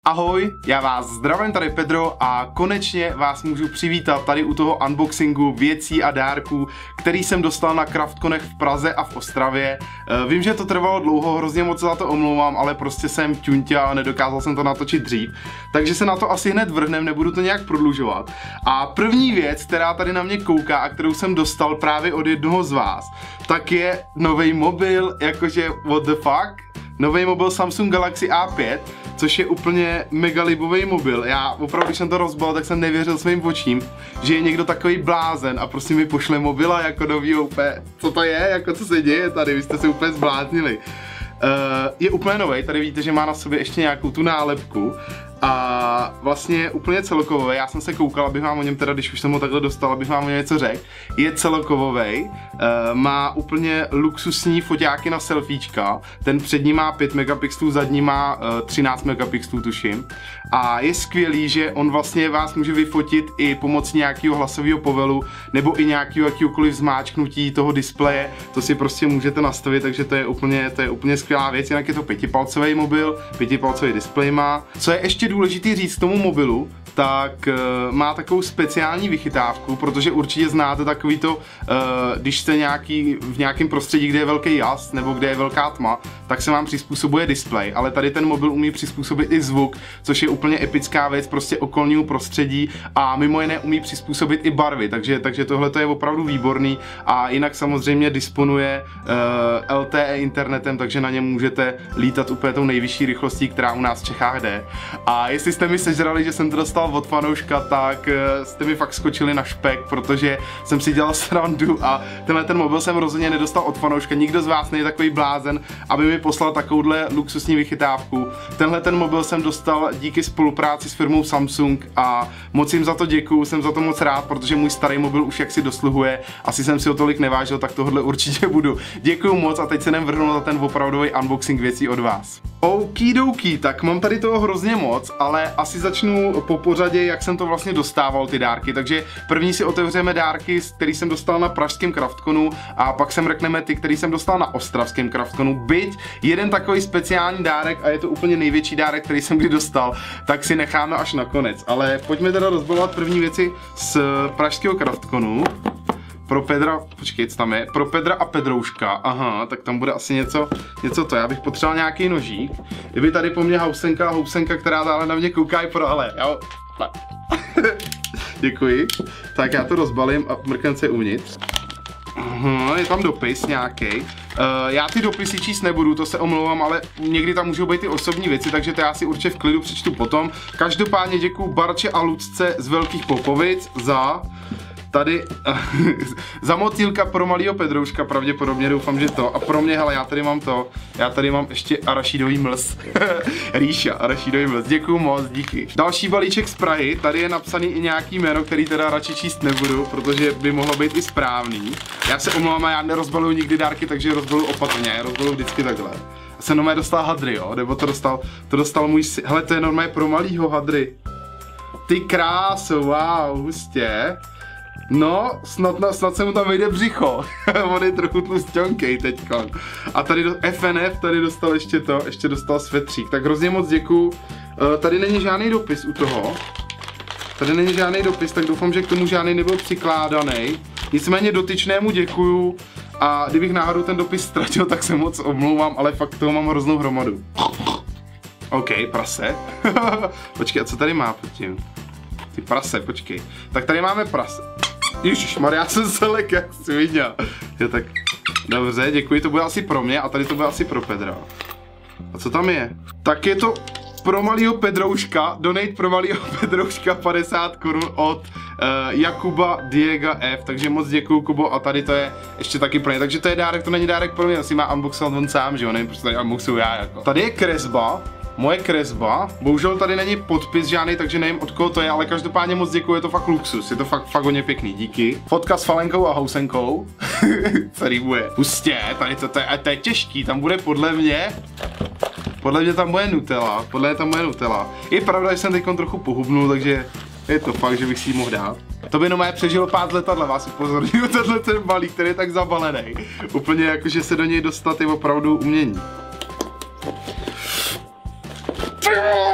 Ahoj, já vás zdravím, tady Pedro a konečně vás můžu přivítat tady u toho unboxingu věcí a dárků, který jsem dostal na Craftconech v Praze a v Ostravě. Vím, že to trvalo dlouho, hrozně moc za to omlouvám, ale prostě jsem ťunťa a nedokázal jsem to natočit dřív. Takže se na to asi hned vrhnem, nebudu to nějak prodlužovat. A první věc, která tady na mě kouká a kterou jsem dostal právě od jednoho z vás, tak je nový mobil, jakože what the fuck? Nový mobil Samsung Galaxy A5, což je úplně mega libový mobil. Já opravdu, když jsem to rozbal, tak jsem nevěřil svým očím, že je někdo takový blázen a prostě mi pošle mobila jako nový úplně. Co to je? Jako co se děje tady? Vy jste se úplně zbláznili. Je úplně nový, tady vidíte, že má na sobě ještě nějakou tu nálepku. A vlastně úplně celkový, já jsem se koukal, abych vám o něm teda, když už jsem ho takhle dostal, abych vám o něm něco řekl. Je celokovovej, má úplně luxusní foťáky na selfiečka, ten přední má 5 megapixelů, zadní má 13 megapixelů tuším. A je skvělý, že on vlastně vás může vyfotit i pomocí nějakého hlasového povelu, nebo i nějakého jakýkoliv zmáčknutí toho displeje, to si prostě můžete nastavit, takže to je úplně skvělá věc, jinak je to 5palcový mobil, 5palcový displej má. Co je ještě důležitý říct k tomu mobilu, tak má takovou speciální vychytávku, protože určitě znáte takový to, když jste v nějakém prostředí, kde je velký jas nebo kde je velká tma, tak se vám přizpůsobuje displej, ale tady ten mobil umí přizpůsobit i zvuk, což je úplně epická věc prostě okolního prostředí a mimo jiné umí přizpůsobit i barvy, takže tohle je opravdu výborný a jinak samozřejmě disponuje LTE internetem, takže na něm můžete lítat úplně tou nejvyšší rychlostí, která u nás v Čechách jde. A jestli jste mi sežrali, že jsem to dostal od fanouška, tak jste mi fakt skočili na špek, protože jsem si dělal srandu a ten mobil jsem rozhodně nedostal od fanouška. Nikdo z vás není takový blázen, aby mi poslal takovouhle luxusní vychytávku. Ten mobil jsem dostal díky spolupráci s firmou Samsung a moc jim za to děkuju, jsem za to moc rád, protože můj starý mobil už jaksi dosluhuje, asi jsem si ho tolik nevážil, tak tohle určitě budu. Děkuju moc a teď se jdem vrhnout na ten opravdový unboxing věcí od vás. Okidoki, tak mám tady toho hrozně moc, ale asi začnu po pořadě, jak jsem to vlastně dostával ty dárky, takže první si otevřeme dárky, který jsem dostal na pražském Craftconu a pak sem řekneme ty, který jsem dostal na ostravském Craftconu, byť jeden takový speciální dárek a je to úplně největší dárek, který jsem kdy dostal, tak si necháme až na konec, ale pojďme teda rozbalovat první věci z pražského Craftconu. Pro Pedra, počkej, co tam je? Pro Pedra a Pedrouška, aha, tak tam bude asi něco to, já bych potřeboval nějaký nožík. Kdyby tady po mně housenka, která dále na mě kouká i pro ale, jo. Děkuji. Tak já to rozbalím a mrknem se uvnitř. Aha, je tam dopis nějaký. Já ty dopisy číst nebudu, to se omlouvám, ale někdy tam můžou být ty osobní věci, takže to já si určitě v klidu přečtu potom. Každopádně děkuju Barče a Lucce z Velkých Popovic za tady za motýlka pro malýho Pedrouška, pravděpodobně doufám, že to. A pro mě, hele, já tady mám ještě arašídový mlz. Rýša, arašídový mlz, děkuju moc, díky. Další balíček z Prahy, tady je napsaný i nějaký jméno, který teda radši číst nebudu, protože by mohlo být i správný. Já se omlouvám, já nerozbaluju nikdy dárky, takže rozbaluju opatrně, já rozbaluju vždycky takhle. Já jsem normálně dostal hadry, jo, nebo to dostal můj hele, to je normálně pro malýho hadry. Ty kráso, wow, hustě. No, snad se mu tam vejde břicho. On je trochu tlusťonkej teďkon. A tady FNF tady dostal ještě dostal svetřík. Tak hrozně moc děkuju. Tady není žádný dopis u toho. Tak doufám, že k tomu žádný nebyl přikládaný. Nicméně dotyčnému děkuju. A kdybych náhodou ten dopis ztratil, tak se moc omlouvám, ale fakt toho mám hroznou hromadu. OK, prase. Počkej, a co tady má pod tím? Ty prase, počkej. Tak tady máme prase. Ježišmarja, já jsem se lek, jak jsi viděl. Jo, tak dobře, děkuji, to bude asi pro mě a tady to bude asi pro Pedra. A co tam je? Tak je to pro malýho Pedrouška, donate pro malýho Pedrouška 50 korun od Jakuba Diega F, takže moc děkuju, Kubo, a tady to je ještě taky pro ně, takže to je dárek, to není dárek pro mě, asi má unboxovat on sám, že jo, nevím, proč tady unboxuju já jako. Tady je kresba. Moje kresba, bohužel tady není podpis žádný, takže nevím od koho to je, ale každopádně moc děkuji, je to fakt luxus, je to fakt hodně pěkný, díky. Fotka s Falenkou a housenkou, co rýbuje. Pustě, tady to je těžký, tam bude podle mě tam bude Nutella, Je pravda, že jsem teď trochu pohubnul, takže je to fakt, že bych si ji mohl dát. To by jenom přežilo pád letadla, vás upozorňuji, tenhle ten balík, který je tak zabalený. Úplně jakože se do něj dostat je opravdu umění.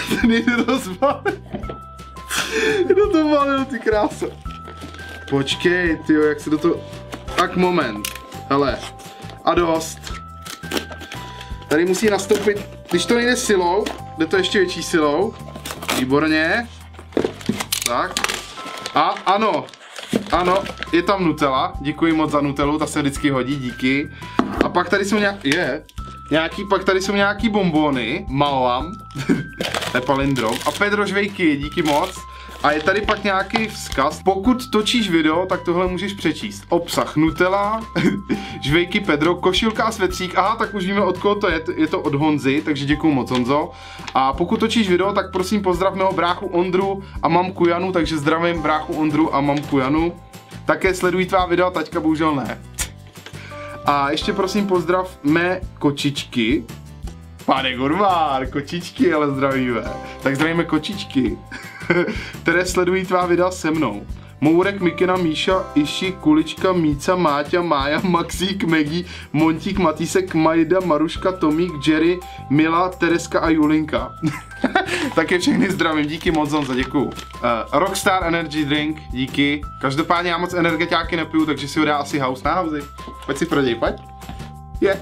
nejde to zbalit. Kdo to balil, ty krása. Počkej, tyjo, jak se do toho... Tak moment. Hele. A dost. Tady musí nastoupit, když to nejde silou, jde to ještě větší silou. Výborně. Tak. A ano. Ano, je tam Nutella. Děkuji moc za Nutellu, ta se vždycky hodí, díky. A pak tady jsou pak tady jsou nějaký bonbony. Maoam. To je palindrom. A Pedro žvejky, díky moc. A je tady pak nějaký vzkaz. Pokud točíš video, tak tohle můžeš přečíst. Obsah Nutella, žvejky Pedro, košilka a svetřík. Aha, tak už víme, od koho to je. Je to od Honzy, takže děkuju moc, Honzo. A pokud točíš video, tak prosím pozdrav mého bráchu Ondru a mamku Janu, takže zdravím bráchu Ondru a mamku Janu. Také sledují tvá videa, taťka bohužel ne. A ještě prosím pozdrav mé kočičky. Pane Gurmár, kočičky, ale zdravíme. Tak zdravíme kočičky, které sledují tvá videa se mnou. Mourek, Mikina, Míša, Iši, Kulička, Míca, Máťa, Mája, Maxík, Megi, Montík, Matýsek, Majda, Maruška, Tomík, Jerry, Mila, Tereska a Julinka. Také všechny zdravím, díky moc, Zonza, děkuju. Rockstar Energy Drink, díky. Každopádně já moc energetiáky nepiju, takže si ho dá asi House na Housey. Pojď si prodej, pojď. Je.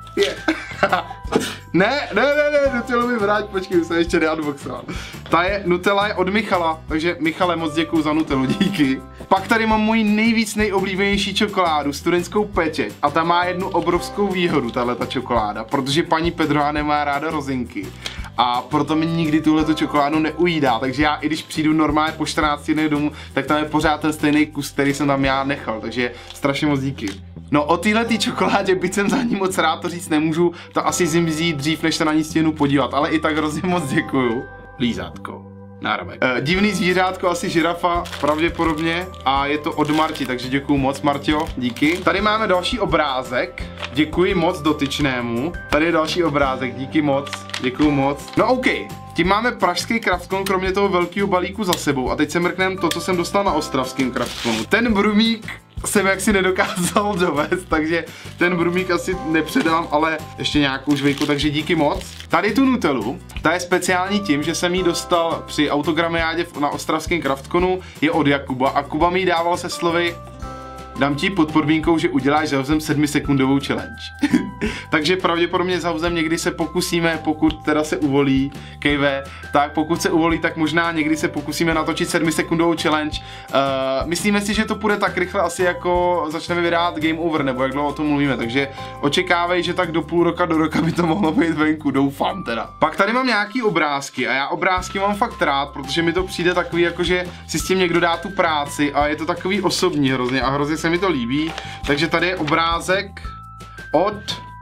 Ne, Nutellu mi vrát, počkej, jsem ještě neunboxoval. Nutella je od Michala, takže Michale, moc děkuju za Nutellu, díky. Pak tady mám můj nejoblíbenější čokoládu, studentskou pečeť. A ta má jednu obrovskou výhodu, tahleta čokoláda, protože paní Pedroa nemá ráda rozinky. A proto mi nikdy tuhletu čokoládu neujídá, takže já i když přijdu normálně po 14 dnech domů, tak tam je pořád ten stejný kus, který jsem tam já nechal, takže strašně moc díky. No o téhletý čokoládě, byť jsem za ní moc rád, to říct nemůžu, to asi zmizí dřív, než se na ní stěnu podívat, ale i tak hrozně moc děkuju. Lízátko. Náramek. Divný zvířátko, asi žirafa, pravděpodobně, a je to od Marti, takže děkuju moc, Martio, díky. Tady máme další obrázek, děkuji moc dotyčnému. Tady je další obrázek, díky moc, děkuju moc. No OK, tím máme pražský Craftcon, kromě toho velkého balíku za sebou. A teď se mrkneme to, co jsem dostal na ostravském Craftconu. Ten brumík jsem jaksi nedokázal dovést, takže ten brumík asi nepředám, ale ještě nějakou žvejku, takže díky moc. Tady tu Nutellu, ta je speciální tím, že jsem ji dostal při autogramiádě na ostravském Craftconu, je od Jakuba a Kuba mi ji dával se slovy: dám ti pod podmínkou, že uděláš s Housem 7sekundovou challenge. Takže pravděpodobně s Housem někdy se pokusíme, pokud teda se uvolí, Kejve, tak pokud se uvolí, tak možná někdy se pokusíme natočit 7sekundovou challenge. Myslíme si, že to půjde tak rychle asi jako začneme vydávat Game Over, nebo jak dlouho o tom mluvíme, takže očekávej, že tak do půl roka, do roka by to mohlo být venku, doufám teda. Pak tady mám nějaký obrázky a já obrázky mám fakt rád, protože mi to přijde takový, jako že si s tím někdo dá tu práci a je to takový osobní hrozně a hrozně se mi to líbí. Takže tady je obrázek od...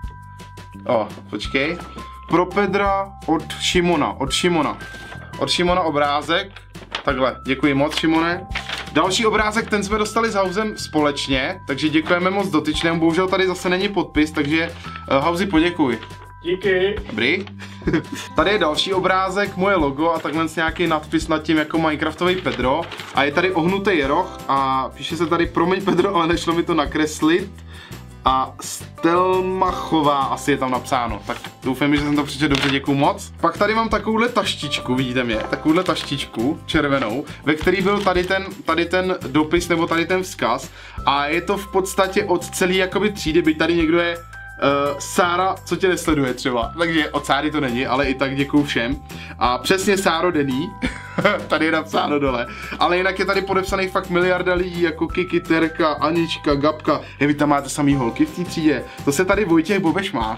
počkej. Pro Pedra od Šimona. Od Šimona obrázek. Takhle, děkuji moc, Šimone. Další obrázek, ten jsme dostali s Housem společně, takže děkujeme moc dotyčnému. Bohužel tady zase není podpis, takže Housey, poděkuj. Díky. Dobrý. Tady je další obrázek, moje logo a takhle nějaký nadpis nad tím jako Minecraftový Pedro. A je tady ohnutý roh a píše se tady promiň Pedro, ale nešlo mi to nakreslit. A Stelmachová asi je tam napsáno, tak doufám, že jsem to přečetl dobře, děkuju moc. Pak tady mám takovouhle taštičku, vidíte mě, takovouhle taštičku červenou, ve který byl tady ten dopis nebo tady ten vzkaz a je to v podstatě od celý jakoby třídy, byť tady někdo je Sára, co tě nesleduje třeba, takže od Sáry to není, ale i tak děkuju všem. A přesně Sáro Denny, tady je napsáno dole, ale jinak je tady podepsaných fakt miliarda lidí, jako Kiki, Terka, Anička, Gabka, vy tam máte samý holky v té třídě, to se tady Vojtěch Bobeš má.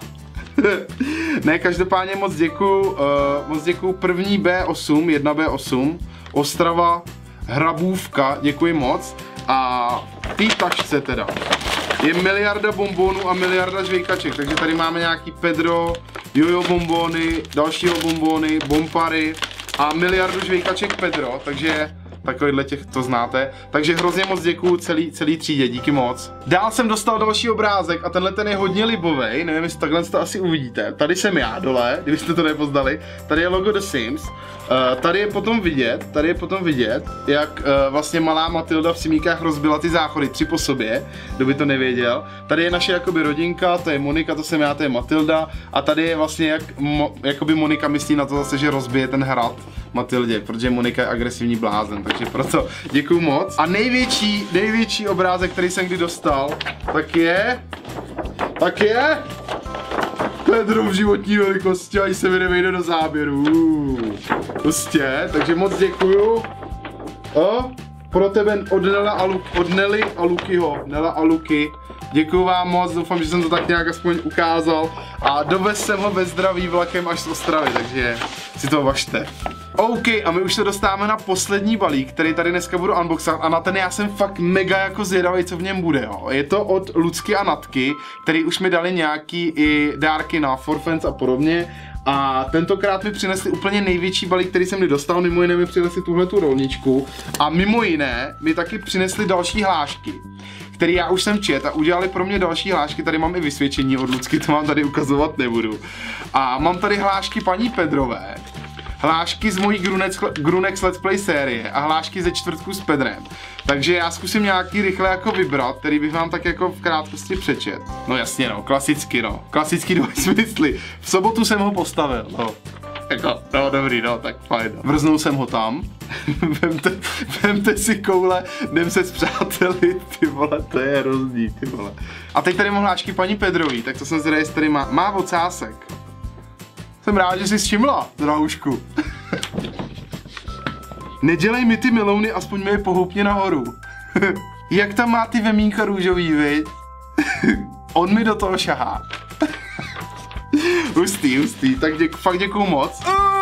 Ne, každopádně moc děkuju první B8, 1B8, Ostrava, Hrabůvka, děkuji moc a tý tašce teda. Je miliarda bonbonů a miliarda žvejkaček, takže tady máme nějaký Pedro, jojo bonbony, dalšího bonbony, bompary a miliardu žvejkaček Pedro, takže takovýhle těch to znáte. Takže hrozně moc děkuju celý třídě, díky moc. Dál jsem dostal další obrázek a tenhle ten je hodně libovej, nevím, jestli takhle to asi uvidíte. Tady jsem já dole, kdybyste to nepoznali. Tady je logo The Sims. Tady je potom vidět, jak vlastně malá Matilda v Simíkách rozbila ty záchody 3 po sobě, kdo by to nevěděl. Tady je naše jakoby rodinka, to je Monika, to jsem já, to je Matilda. A tady je vlastně jakoby Monika myslí na to zase, že rozbije ten hrad Matildě, protože Monika je agresivní blázen, takže proto děkuju moc. A největší obrázek, který jsem kdy dostal, tak je Pedro v životní velikosti, až se mi nevejde do záběru. Prostě, takže moc děkuju. Pro tebe od Nelly a Lukyho. Nela a Luky. Děkuju vám moc, doufám, že jsem to tak nějak aspoň ukázal. A dovez jsem ho ve zdraví vlakem až z Ostravy, takže si to važte. OK, a my už se dostáváme na poslední balík, který tady dneska budu unboxovat a na ten já jsem fakt mega jako zvědavý, co v něm bude, jo. Je to od Lucky a Natky, který už mi dali nějaký i dárky na Forfans a podobně. A tentokrát mi přinesli úplně největší balík, který jsem mi dostal, mimo jiné mi přinesli tuhletu rolničku a mimo jiné mi taky přinesli další hlášky, který já už jsem čet a udělali pro mě další hlášky, tady mám i vysvědčení od Lucky, to vám tady ukazovat nebudu. A mám tady hlášky paní Pedrové, hlášky z mojí Grunex Let's Play série a hlášky ze čtvrtku s Pedrem. Takže já zkusím nějaký rychle jako vybrat, který bych vám tak jako v krátkosti přečet. No jasně no, klasicky dva smysly. V sobotu jsem ho postavil, no. Jako, no dobrý, no, tak fajn. Vrznul jsem ho tam. Vemte si koule, jdem se spřátelit, ty vole, to je hrozný, ty vole. A teď tady mám hlášky paní Pedrový, tak to jsem zvědavý, jestli tady má ocásek. Jsem rád, že jsi všimla, drahoušku. Nedělej mi ty melouny, aspoň mi je pohoupně nahoru. Jak tam má ty vemínka růžový, viď? On mi do toho šahá. Hustý, tak fakt děkuju moc.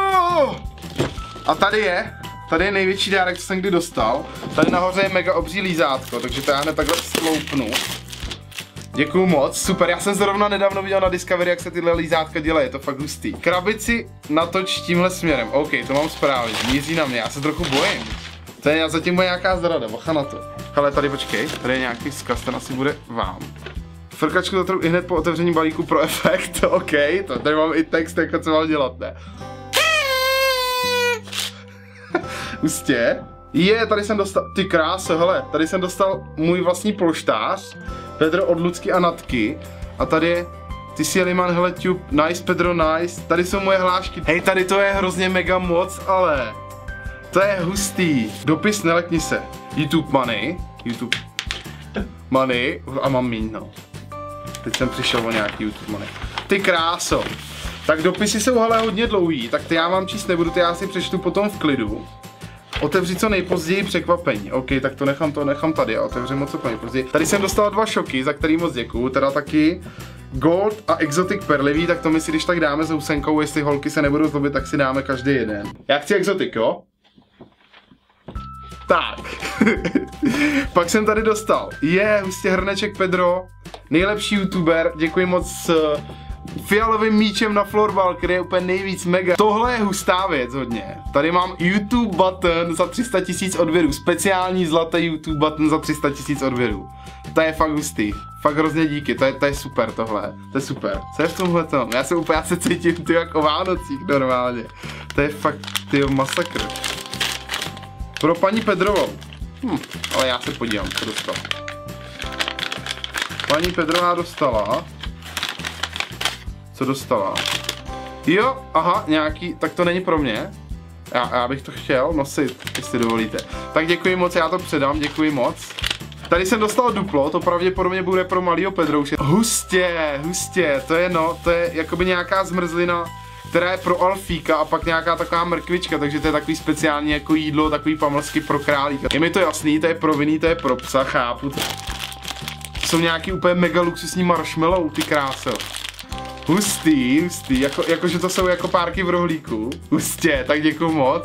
A tady je největší dárek, co jsem kdy dostal. Tady nahoře je mega obří lízátko, takže to já hned takhle sloupnu. Děkuju moc, super, já jsem zrovna nedávno viděl na Discovery, jak se tyhle lízátka dělají, je to fakt hustý. Krabici natoč tímhle směrem, OK, to mám správně, míří na mě, já se trochu bojím. To je zatím bude nějaká zrada, bacha na to. Hele, tady počkej, tady je nějaký vzkaz, ten asi bude vám. Frkačku zatru i hned po otevření balíku pro efekt, OK, to tady mám i text, jako co mám dělat, ne? Hustě. Tady jsem dostal, ty kráso, hele, tady jsem dostal můj vlastní polštář, Pedro od Lucky a Natky, a tady je, ty jsi Liman, hele, tube, nice Pedro, nice, tady jsou moje hlášky, hej, tady to je hrozně mega moc, ale, to je hustý, dopis nelekni se, YouTube money, a mám míň, no, teď jsem přišel o nějaký YouTube money, ty kráso, tak dopisy jsou hele hodně dlouhý, tak ty já vám číst nebudu, ty já si přečtu potom v klidu. Otevři co nejpozději překvapení. OK, tak to nechám tady a otevřeme co nejpozději. Tady jsem dostal 2 šoky, za který moc děkuju, teda taky Gold a Exotic perlivý, tak to my si když tak dáme s housenkou, jestli holky se nebudou zlobit, tak si dáme každý jeden. Já chci Exotic, jo? Tak. Pak jsem tady dostal. Hustě hrneček Pedro, nejlepší YouTuber, děkuji moc fialovým míčem na florbal, který je úplně nejvíc mega. Tohle je hustá věc hodně. Tady mám YouTube button za 300 000 odběrů. Speciální zlatý YouTube button za 300 000 odběrů. To je fakt hustý. Fakt hrozně díky, to je super tohle. To je super. Co je v tomhle tom? Já se cítím ty jak o Vánocích normálně. To je fakt ty masakr. Pro paní Pedrovou. Ale já se podívám, co dostal. Paní Pedrová dostala. Co dostala? Jo, aha, nějaký, tak to není pro mě. Já bych to chtěl nosit, jestli dovolíte. Tak děkuji moc, já to předám, děkuji moc. Tady jsem dostal duplo, to pravděpodobně bude pro malýho Pedrouše. Hustě, to je jakoby nějaká zmrzlina, která je pro Alfíka a pak nějaká taková mrkvička, takže to je takový speciální jako jídlo, takový pamlsky pro králíka. Je mi to jasný, to je pro vinný, to je pro psa, chápu to. Jsou nějaký úplně mega luxusní marshmallow, ty kráso. Hustý, jakože to jsou jako párky v rohlíku. Hustě, tak děkuju moc.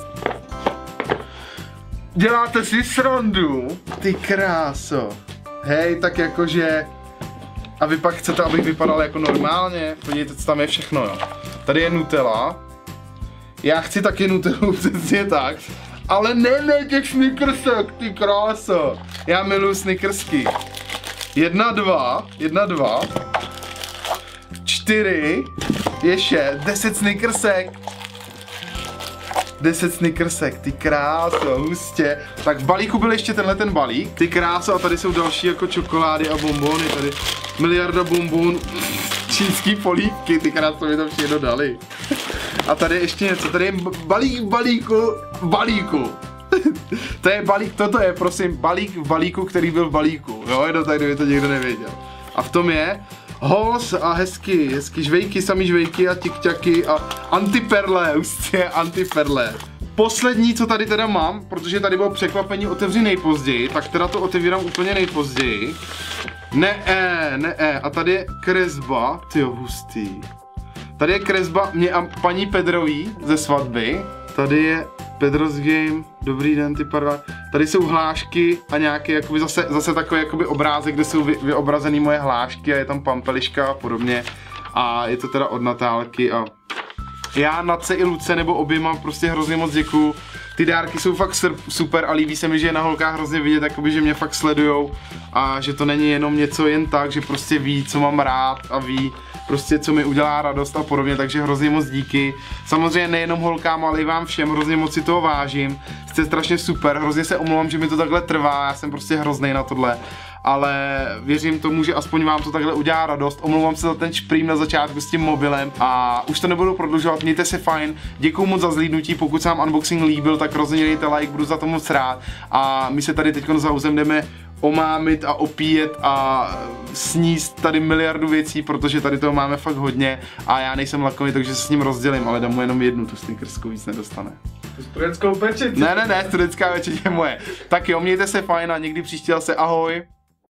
Děláte si srandu? Ty kráso. Hej, tak jakože... A vy pak chcete, abych vypadal jako normálně? Podívejte, co tam je všechno, jo. Tady je Nutella. Já chci taky Nutellu, přesně tak. Ale ne těch snickersek, ty krása. Já miluji snickersky. 1, 2, 4, je 6, 10 snickersek. 10 snickersek, ty kráso, hustě. Tak v balíku byl ještě tenhle ten balík, ty kráso, a tady jsou další jako čokolády a bonbony, tady miliarda bonbon, čínský polívky, ty kráso, mi to všechno dali. A tady ještě něco, tady je balík v balíku. To je balík, toto je prosím balík v balíku, který byl v balíku, jo, jenom tak, kdyby to někdo nevěděl. A v tom je hos a hezky žvejky, samý žvejky a tikťaky a antiperle, hustě antiperle. Poslední, co tady teda mám, protože tady bylo překvapení otevři nejpozději, tak teda to otevírám úplně nejpozději. A tady je kresba, tyjo, hustý. Tady je kresba mě a paní Pedrový ze svatby. Tady je Pedro's Game, dobrý den, ty parva. Tady jsou hlášky a nějaký jakoby zase takový jakoby obrázek, kde jsou vyobrazený moje hlášky a je tam pampeliška a podobně. A je to teda od Natálky a já Natce i Luce nebo oběma prostě hrozně moc děkuju. Ty dárky jsou fakt super a líbí se mi, že je na holkách hrozně vidět, jakoby, že mě fakt sledujou a že to není jenom něco jen tak, že prostě ví, co mám rád a ví prostě, co mi udělá radost a podobně, takže hrozně moc díky. Samozřejmě nejenom holkám, ale i vám všem, hrozně moc si toho vážím. Jste strašně super, hrozně se omlouvám, že mi to takhle trvá, já jsem prostě hroznej na tohle. Ale věřím tomu, že aspoň vám to takhle udělá radost. Omlouvám se za ten šprým na začátku s tím mobilem a už to nebudu prodlužovat, mějte se fajn. Děkuju moc za zhlídnutí, pokud se vám unboxing líbil, tak rozhodně dejte like, budu za to moc rád. A my se tady teď za Huzem jdeme omámit a opíjet a sníst tady miliardu věcí, protože tady toho máme fakt hodně a já nejsem lakomý, takže se s ním rozdělím, ale dám mu jenom jednu, tu snickerskou víc nedostane. Studentskou pečeť. Ne, studentská pečeť je moje. Tak jo, mějte se fajn a někdy příště zase ahoj.